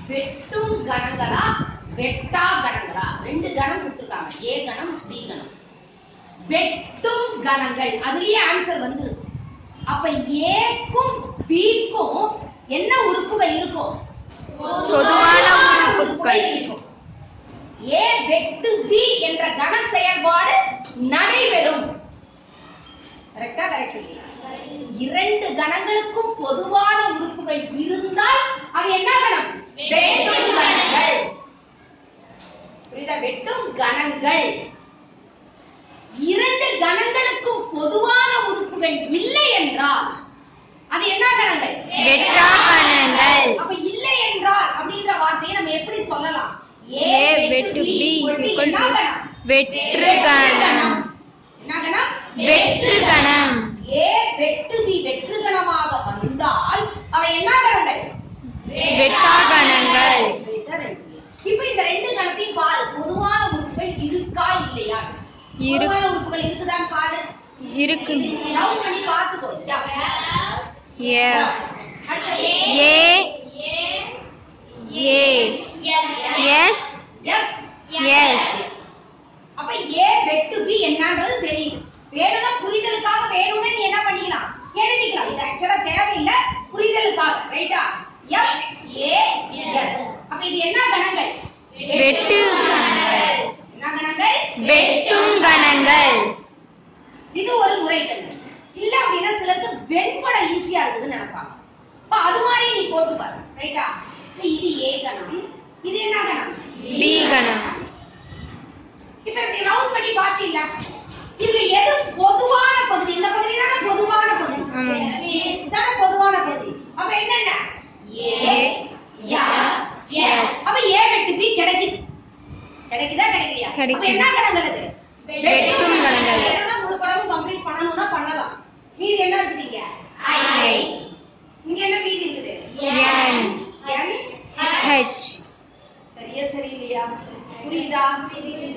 வெட்டும் கணங்களா வெட்டா கணங்களா? ரெண்டு கணம் கொடுத்துருக்காங்க, ஏ கணம் பி கணம். வெட்டும் கணங்கள் அதுலயே ஆன்சர் வந்துருக்கு. அப்ப ஏக்கும் பிக்கும் என்ன உறுப்புகள் இருக்கும்? பொதுவான உறுப்புகள் இருக்கும். ஏ வெட்டு பி என்ற கண செயல்பாடு நடைபெறும். கரெக்டா? கரெக்ட் இல்லையா? இரண்டு கணங்களுக்கும் பொதுவான உறுப்புகள் இருந்தால் அது என்ன கணம்? வெட்டும் கணங்கள். புரியுதா? வெட்டும் கணங்கள். இரண்டு கணங்களுக்கும் பொதுவான உறுப்புகள் இல்லை என்றால் அது என்ன கணங்கள்? வெட்டா கணங்கள். அப்ப இல்லை என்றால் அப்படின்ற வார்த்தையை நம்ம எப்படி சொல்லலாம்? ஏ வெட்டு பி வெற்று கணம். என்ன கணம்? வெற்று கணம். ஏ வெட்டு பி வெற்று கணமாக வந்தால் அவை என்ன கணங்கள்? வெட்டா கணங்கள். இப்ப இந்த ரெண்டு கணத்தையும் பாரு, பொதுவான உறுப்புகள் இருக்கா இல்லையா? பொதுவான உறுப்புகள் இருக்குதான் பாரு. இருக்கு. ரவுண்ட் பண்ணி பாத்துக்கோ. A A A S S S. அப்ப ஏ வெட்டு பி என்னன்றது தெரியும். வேணும்னா புரிதலுக்காக வேணும்னா நீ என்ன பண்ணிக்கலாம்? எழுதிக்கலாம். இது ஆக்சுவலா தேவையில்லை, புரிதலுக்காக. ரைட்டா? F A S. அப்ப இது என்ன கணங்கள்? வெட்டு கணங்கள். என்ன கணங்கள்? வெட்டும் கணங்கள். இது ஒரு முறை கணக்கு. இல்ல அப்படின்னா சிலருக்கு வெண்படம் ஈஸியா இருக்குதுன்னு நினைப்பாங்க. அப்ப அது மாதிரி நீ போட்டு பாரு. ரைட்டா? இது ஏ கணம், இது என்ன கணம்? பி கணம். இப்ப இப்படி ரவுண்ட் பண்ணி பாத்தீங்களா? இதுல எது பொதுவான பகுதி? இந்த பகுதி தான பொதுவான பகுதி. இதுதான பொதுவான பகுதி. அப்ப என்னென்ன? A S. அப்ப ஏ வெட்டு பி கிடைக்குது. கிடைக்குதா? கிடைக்கலையா? அப்ப என்ன கணங்கள் அது? வெட்டும் கணங்கள். வேணும்னா முழு படமும் கம்ப்ளீட் பண்ணணும்னா பண்ணலாம். மீதி என்ன இருக்குதுங்க? ஐ. இங்க என்ன மீதி இருக்குது? N H. சரியா? சரியில்லையா? புரியுதா?